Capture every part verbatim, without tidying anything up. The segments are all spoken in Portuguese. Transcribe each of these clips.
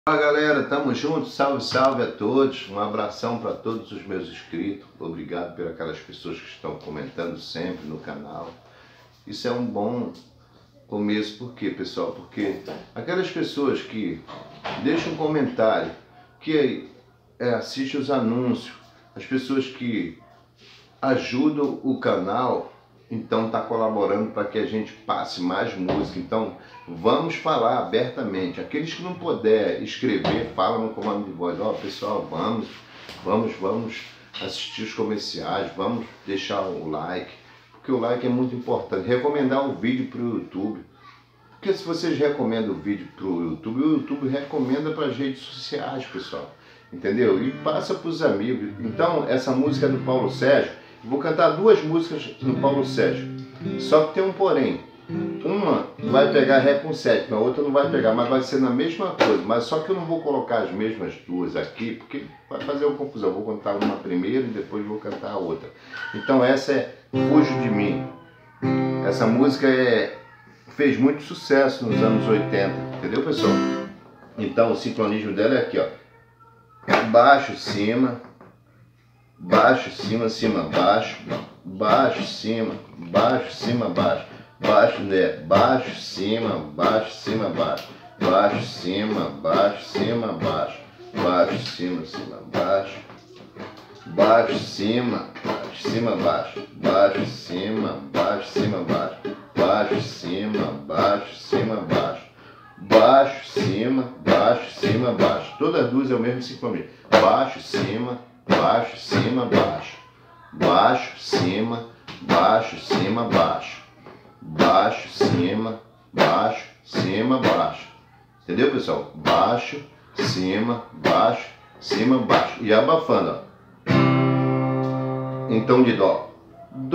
Fala galera, tamo junto, salve, salve a todos, um abração para todos os meus inscritos, obrigado por aquelas pessoas que estão comentando sempre no canal. Isso é um bom começo, por quê, pessoal? Porque aquelas pessoas que deixam um comentário, que é, assistem os anúncios, as pessoas que ajudam o canal, então está colaborando para que a gente passe mais música. Então vamos falar abertamente. Aqueles que não puder escrever, falam no comando de voz. Ó, pessoal, vamos, vamos, vamos assistir os comerciais, vamos deixar o like, porque o like é muito importante. Recomendar o vídeo para o YouTube, porque se vocês recomendam o vídeo para o YouTube, o YouTube recomenda para as redes sociais, pessoal, entendeu? E passa para os amigos. Então essa música é do Paulo Sérgio. Vou cantar duas músicas no Paulo Sérgio, só que tem um porém. Uma vai pegar Ré com sétima, a outra não vai pegar, mas vai ser na mesma coisa. Mas só que eu não vou colocar as mesmas duas aqui, porque vai fazer uma confusão. Eu vou cantar uma primeiro e depois vou cantar a outra. Então essa é Fujo de Mim. Essa música é, fez muito sucesso nos anos oitenta, entendeu, pessoal? Então o sincronismo dela é aqui, ó. Baixo, cima, baixo, cima, cima, baixo, baixo, cima, baixo, cima, baixo, baixo, né? Baixo, cima, baixo, cima, baixo, baixo, cima, baixo, cima, baixo, baixo, cima, cima, baixo, baixo, cima, baixo, cima, baixo, baixo, cima, baixo, cima, baixo, baixo, cima, baixo, cima, baixo, baixo, cima, baixo, cima, baixo. Todas duas é o mesmo sincronismo. Baixo, cima, baixo, cima, baixo, baixo, cima, baixo, cima, baixo, baixo, cima, baixo, cima, baixo. Entendeu, pessoal? Baixo, cima, baixo, cima, baixo. E abafando, ó. Então de dó. Dó,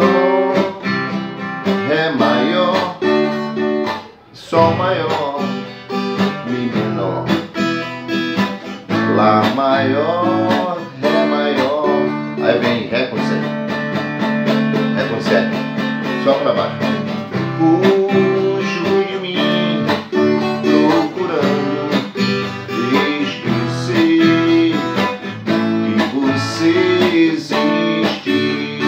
ré maior, sol maior, mi menor, lá maior, aí vem Ré com sete, Ré com sete, só pra baixo. Fujo de mim, procurando esquecer que você existe.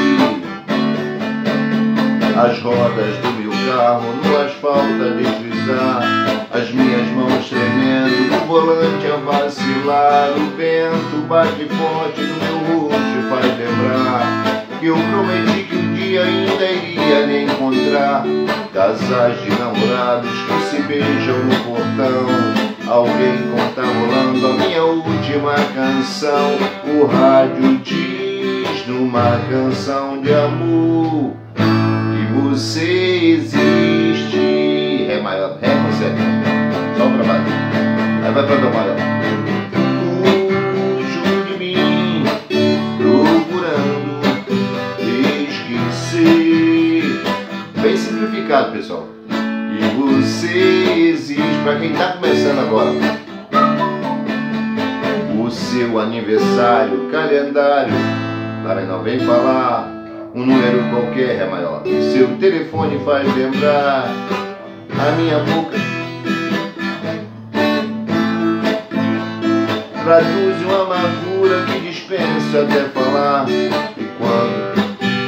As rodas do meu carro no asfalto a deslizar, as minhas mãos tremendo, o volante a vacilar. O vento bate forte no meu rosto, faz lembrar que eu prometi que um dia ainda iria me encontrar. Casais de namorados que se beijam no portão, alguém conta rolando a minha última canção. O rádio diz numa canção de amor que você existe. Ré maior, Ré com sete, só pra baixo, aí vai pra dó maior. Fujo de mim, procurando esquecer. Bem simplificado, pessoal. E você existe, pra quem tá começando agora. O seu aniversário, calendário, lá não vem falar um número qualquer, Ré maior. E seu telefone faz lembrar a minha boca, traduz uma amargura que dispensa até falar. E quando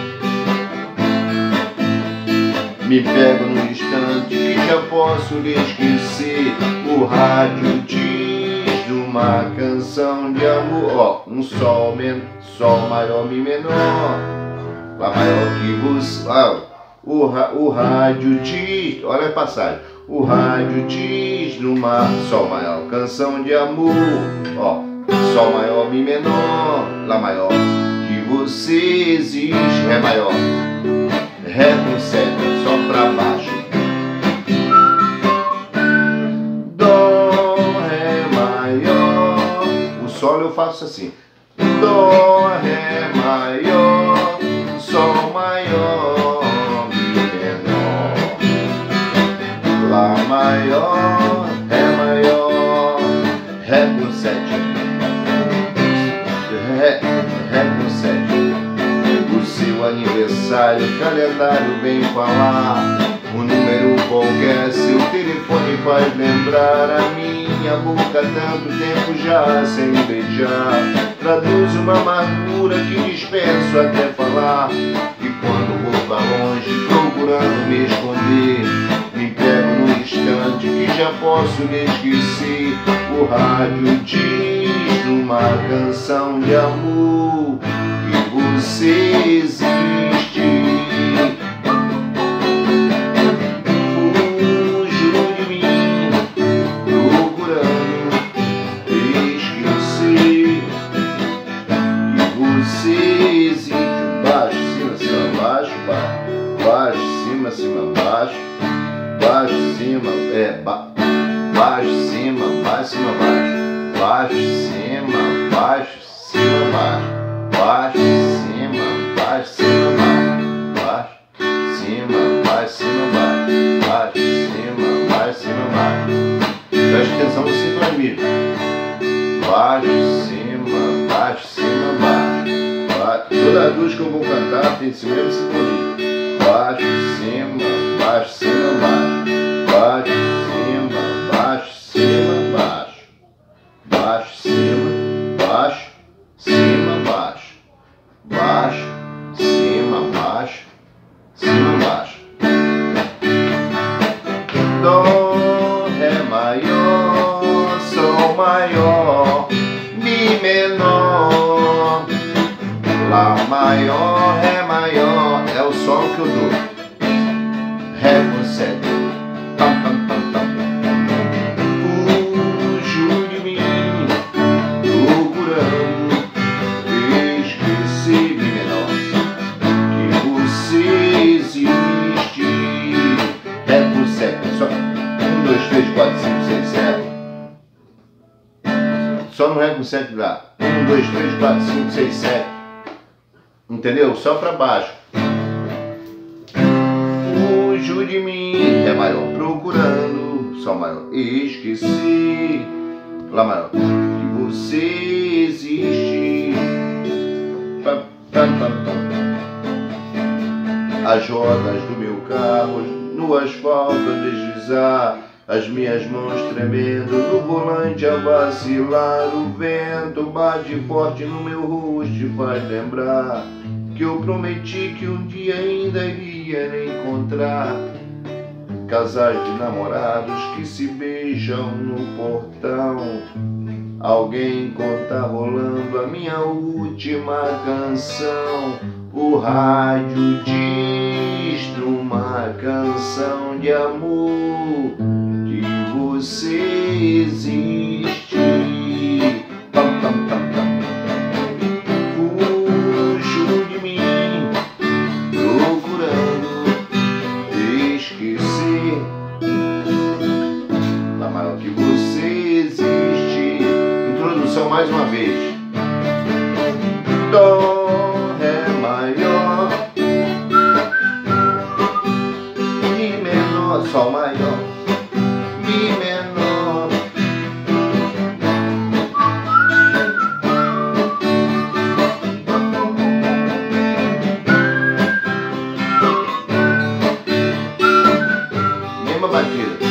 me pego num instante que já posso lhe esquecer, o rádio diz numa canção de amor, ó, um sol, men sol maior, mi menor, lá maior que você. Ó, o, o rádio diz, olha a passagem. O rádio diz numa sol maior, canção de amor, ó, sol maior, mi menor, lá maior que você existe. Ré maior, Ré com sete, só pra baixo. Dó, Ré maior, o sol eu faço assim. Dó, Ré maior, sol maior, lá maior, Ré maior, Ré com sete, Ré, Ré com sete. O seu aniversário, calendário vem falar um número qualquer, seu telefone faz lembrar a mim minha boca tanto tempo já sem beijar. Traduz uma amargura que dispenso até falar. E quando vou pra longe procurando me esconder, me pego num instante que já posso me esquecer. O rádio diz numa canção de amor que você existe. Baixo, cima, é, ba baixo, cima, baixo, cima, baixo, baixo, cima, baixo, cima, baixo, baixo, cima, baixo, cima, baixo, baixo, cima, baixo, cima, baixo, baixo, cima, baixo, cima, baixo. Preste atenção no sincronismo. Baixo, cima, baixo, cima, baixo, baixo. Toda a luz que eu vou cantar tem esse mesmo sincronismo. Baixo, cima, baixo, cima, baixo. Baixo, cima, baixo, cima, baixo. Baixo, cima, baixo, cima, baixo. Baixo, cima, baixo, cima, baixo. Dó, Ré maior, Sol maior, Mi menor, Lá maior, Ré maior. É o som que eu dou. Ré com sete. Fujo de mim, procurando esquecer, Mi menor, que você existe. Ré com sete. Só um, dois, três, quatro, cinco, seis, sete. Só no Ré com sete dá. um, dois, três, quatro, cinco, seis, sete. Entendeu? Só pra baixo. Fujo de mim, Ré maior, procurando, Sol maior, esqueci, Lá maior, que você existe. Pam, pam, pam, pam. As rodas do meu carro no asfalto a deslizar, as minhas mãos tremendo no volante a vacilar. O vento bate forte no meu rosto e faz lembrar que eu prometi que um dia ainda iria encontrar casais de namorados que se beijam no portão. Alguém enquanto tá rolando a minha última canção. O rádio diz numa canção de amor que você existe. Pam, pam, pam, pam. Fujo de mim, procurando esquecer. Lá maior que você existe. Introdução mais uma vez. Dó, Ré maior, Mi menor, Sol maior, Mi menor. Mesma batida.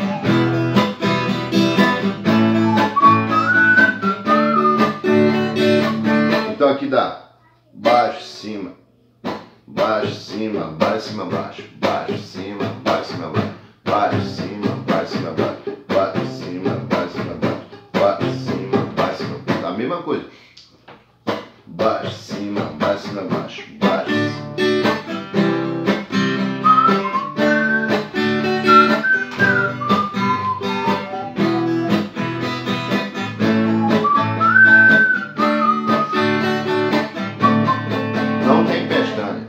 Então aqui dá baixo, cima, baixo, cima, baixo, cima, baixo, baixo, cima, baixo, cima, baixo, baixo, cima, baixo, cima, baixo, baixo, cima, baixo, cima, baixo, baixo, cima, baixo, cima, baixo. A mesma coisa. Baixo, cima, baixo, cima, baixo, baixo. Não tem pestana.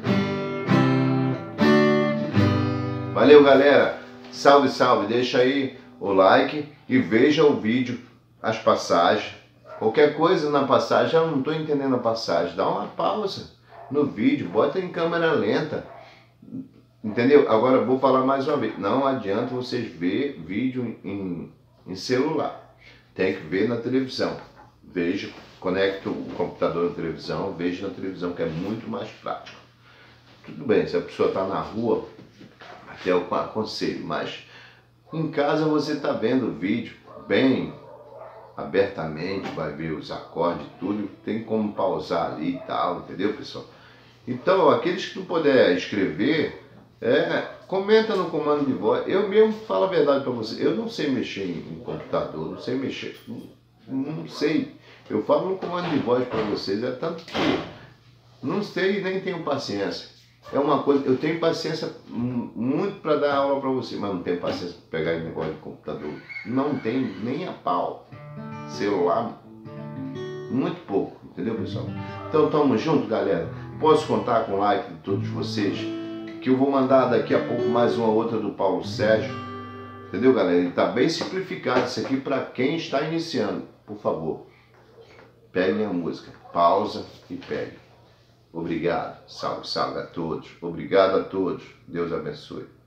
Valeu, galera. Salve, salve. Deixa aí o like e veja o vídeo, as passagens. Qualquer coisa na passagem, eu não estou entendendo a passagem, dá uma pausa no vídeo, bota em câmera lenta. Entendeu? Agora vou falar mais uma vez. Não adianta vocês ver vídeo em, em celular. Tem que ver na televisão. Veja, conecta o computador na televisão, veja na televisão, que é muito mais prático. Tudo bem, se a pessoa está na rua, até eu aconselho, mas em casa você está vendo o vídeo, bem abertamente, vai ver os acordes e tudo, tem como pausar ali e tal, entendeu, pessoal? Então, aqueles que não puder escrever, é, comenta no comando de voz. Eu mesmo falo a verdade para você, eu não sei mexer em, em computador, não sei mexer, não, não sei. Eu falo no comando de voz para vocês, é tanto que não sei e nem tenho paciência. É uma coisa, eu tenho paciência muito para dar aula para você, mas não tenho paciência para pegar em negócio de computador. Não tenho nem a pau. Celular, muito pouco, entendeu, pessoal? Então, tamo junto, galera. Posso contar com o like de todos vocês, que eu vou mandar daqui a pouco mais uma outra do Paulo Sérgio, entendeu, galera? Ele tá bem simplificado isso aqui para quem está iniciando. Por favor, peguem a música, pausa e peguem. Obrigado, salve, salve a todos. Obrigado a todos. Deus abençoe.